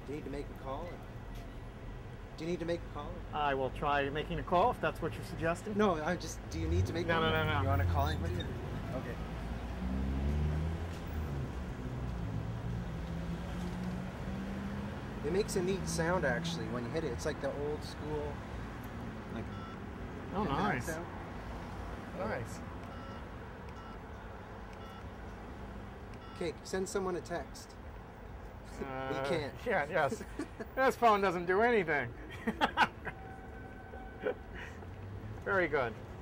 Do you need to make a call? Do you need to make a call? I will try making a call if that's what you're suggesting. No, I just. Do you need to make? No, one? no. You want to call anybody? Okay. It makes a neat sound actually when you hit it. It's like the old school. Like. Oh, nice. Sound. Nice. Okay, send someone a text. You can't. Yeah, yes. This phone doesn't do anything. Very good.